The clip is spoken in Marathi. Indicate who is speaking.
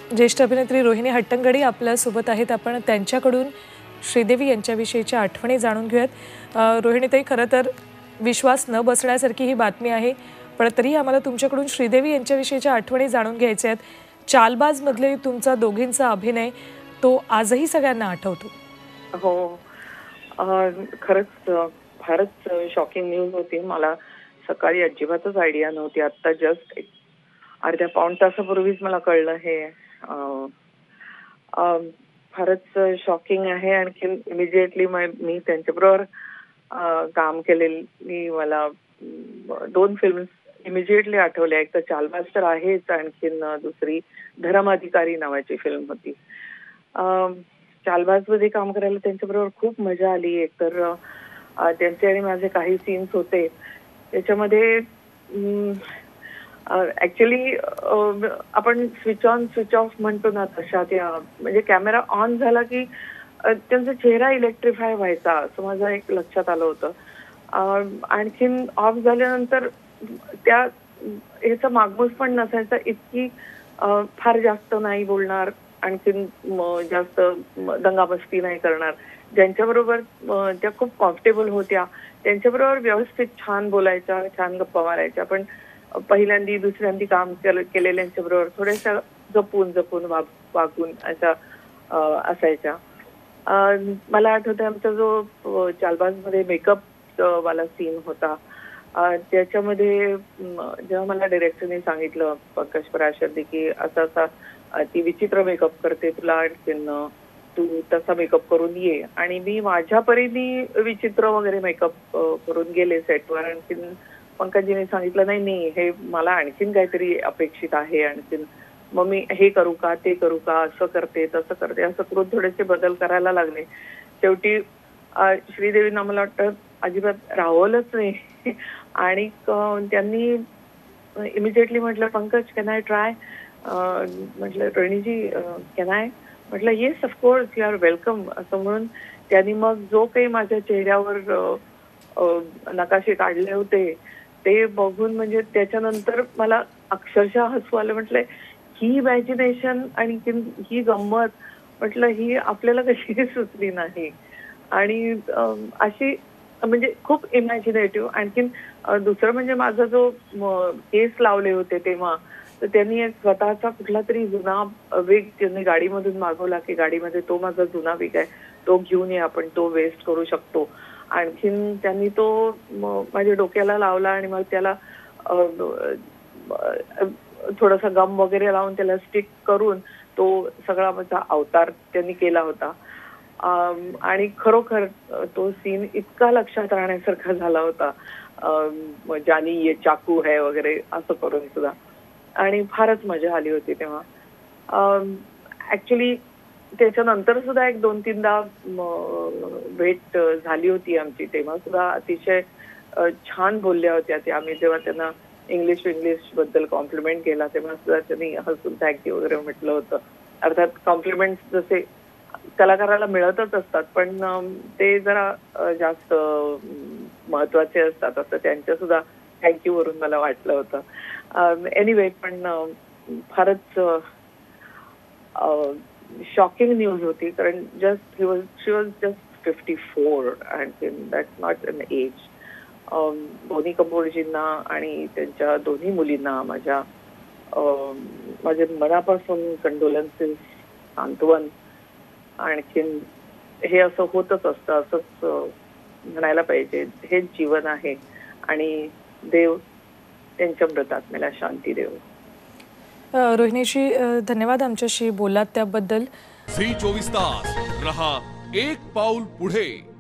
Speaker 1: ज्येष्ठ अभिनेत्री रोहिणी हट्टंगडी आपल्यासोबत आहेत. आपण त्यांच्याकडून श्रीदेवी यांच्याविषयीच्या आठवणी जाणून घेऊयात. रोहिणीताई, खरं तर विश्वास न बसण्यासारखी ही बातमी आहे, पण तरी आम्हाला तुमच्याकडून श्रीदेवी यांच्याविषयीच्या आठवणी जाणून घ्यायच्या आहेत. चालबाजमधले तुमचा दोघींचा अभिनय तो आजही सगळ्यांना आठवतो.
Speaker 2: हो. खरंच फारच शॉकिंग न्यूज होती. मला सकाळी अजिबातच आयडिया नव्हती. आता जस्ट अर्ध्या पाऊण तासापूर्वीच मला कळलं हे. फारच शॉकिंग आहे. आणखीन इमिजिएटली मी त्यांच्याबरोबर काम केलेली मला 2 फिल्म्स इमिजिएटली आठवल्या. एक तर चालबाज तर आहेच, आणखीन दुसरी धर्म अधिकारी नावाची फिल्म होती. चालबाजमध्ये काम करायला त्यांच्याबरोबर खूप मजा आली. एकतर त्यांचे आणि माझे काही सीन्स होते त्याच्यामध्ये. ऍक्च्युली आपण स्विच ऑन स्विच ऑफ म्हणतो ना, तशा त्या म्हणजे कॅमेरा ऑन झाला की त्यांचा चेहरा इलेक्ट्रिफाय व्हायचा, असं माझं एक लक्षात आलं होतं. आणखीन ऑफ झाल्यानंतर त्या ह्याचा मागमूस पण नसायचा. इतकी फार जास्त नाही बोलणार, आणखीन जास्त दंगामस्ती नाही करणार. ज्यांच्याबरोबर त्या खूप कम्फर्टेबल होत्या त्यांच्याबरोबर व्यवस्थित छान बोलायच्या, छान गप्पा मारायच्या. पण पहिल्यांदी दुसऱ्यांदी काम केलेल्यांच्या बरोबर थोड्याशा जपून वागून अशा असायच्या. मला आठवतं आमचा जो चालबाजमध्ये मेकअप वाला सीन होता, त्याच्यामध्ये जेव्हा मला डायरेक्टरने सांगितलं पंकज पराशरने की असा असा ती विचित्र मेकअप करते, तुला आणखीन तू तसा मेकअप करून ये. आणि मी माझ्या परीने विचित्र वगैरे मेकअप करून गेले सेटवर. आणखीन पंकजीने सांगितलं नाही हे मला आणखीन काहीतरी अपेक्षित आहे, आणखीन मग मी हे करू का ते करू का, असं करते तसं करते, असं करून थोडेसे बदल करायला लागले. शेवटी श्रीदेवींना मला वाटतं अजिबात राहवलंच नाही. आणि त्यांनी इमिजिएटली म्हटलं, पंकज कॅन आय ट्राय. म्हटलं रोहिणीजी कॅन आय. म्हटलं yes of course, you are welcome. असं म्हणून त्यांनी मग जो काही माझ्या चेहऱ्यावर नकाशे काढले होते ते बघून म्हणजे त्याच्यानंतर मला अक्षरशः हसू आलं. म्हटलं ही इमॅजिनेशन आणि ही गंमत म्हटलं ही आपल्याला कशी सुचली नाही. आणि अशी म्हणजे खूप इमॅजिनेटिव्ह. आणखीन दुसरं म्हणजे माझा जो केस लावले होते तेव्हा, तर त्यांनी एक स्वतःचा कुठला तरी जुना विग त्यांनी गाडीमधून मागवला की गाडीमध्ये तो माझा जुना विग आहे, तो घेऊन ये, आपण तो वेस्ट करू शकतो. आणखीन त्यांनी तो माझ्या डोक्याला लावला आणि मग त्याला थोडासा गम वगैरे लावून त्याला स्टिक करून तो सगळा माझा अवतार त्यांनी केला होता. आणि खरोखर तो सीन इतका लक्षात राहण्यासारखा झाला होता, जानी ये चाकू है वगैरे असं करून सुद्धा. आणि फारच मजा आली होती तेव्हा. ऍक्च्युली त्याच्यानंतर सुद्धा एक 2-3दा भेट झाली होती आमची. तेव्हा सुद्धा अतिशय छान बोलल्या होत्या त्या. आम्ही जेव्हा त्यांना इंग्लिश बद्दल कॉम्प्लिमेंट केला तेव्हा सुद्धा त्यांनी हसून थँक्यू वगैरे म्हटलं होतं. अर्थात कॉम्प्लिमेंट जसे कलाकाराला मिळतच असतात, पण ते जरा जास्त महत्वाचे असतात असं त्यांच्या सुद्धा थँक्यू वरून मला वाटलं होतं. एनिवे, पण फारच शॉकिंग न्यूज होती. कारण she was just 54 and that's not an age. Boney कपूरजींना आणि त्यांच्या दोन्ही मुलींना माझे मनापासून कंडोलन्सेस, सांत्वन. आणखीन हे असं होतच असतं, असंच म्हणायला पाहिजे. हेच जीवन आहे आणि देव त्यांच्या मृतात्म्याला शांती देव.
Speaker 1: रोहिणीशी धन्यवाद आमच्याशी बोललात त्याबद्दल.
Speaker 3: झी 24 तास रहा एक पाऊल पुढे.